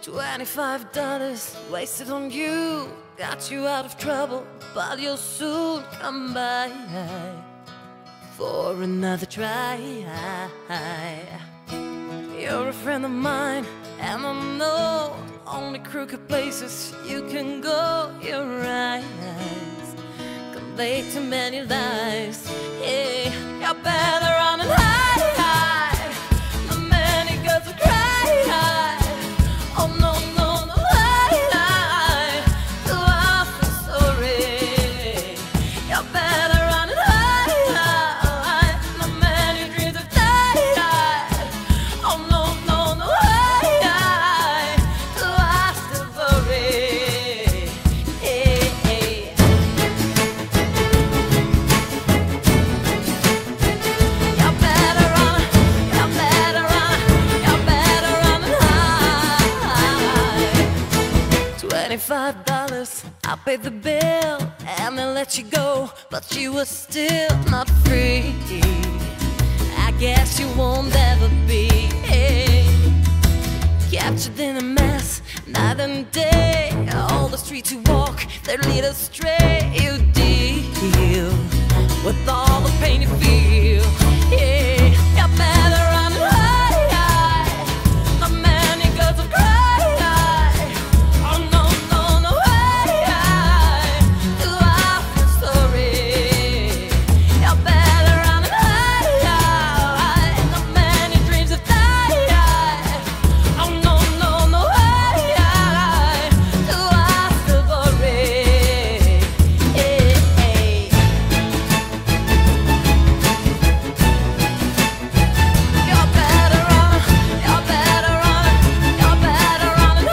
$25 wasted on you, got you out of trouble, but you'll soon come by for another try. You're a friend of mine, and I know only crooked places you can go. Your eyes convey too many lies. Yeah, you're better on and high. The many girls will cry. Oh no, no, no, I feel sorry. You're better on and high. The many dreams have died. Oh no, no, no, I still worry. Hey, hey. You're better on and high. $25, I paid the bill and they let you go, but you were still not free. I guess you won't ever be. Captured in a mess, night and day. All the streets you walk, they lead astray. You deal with all the pain you feel. Yeah, you're better on and high. The many girls will cry. Oh no, no, no, do I feel sorry? You're better on and high. The many dreams have died. Oh no, no, no, do I still worry? Hey, hey. You're better on and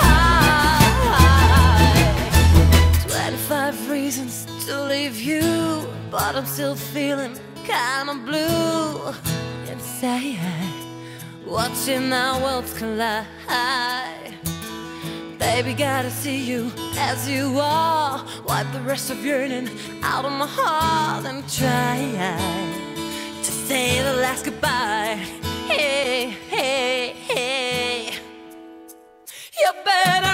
high. 25 reasons to leave you, but I'm still feeling kinda blue inside, watching our worlds collide. Baby, gotta see you as you are. Wipe the rest of yearning out of my heart and try to say the last goodbye. Hey, hey, hey. You're better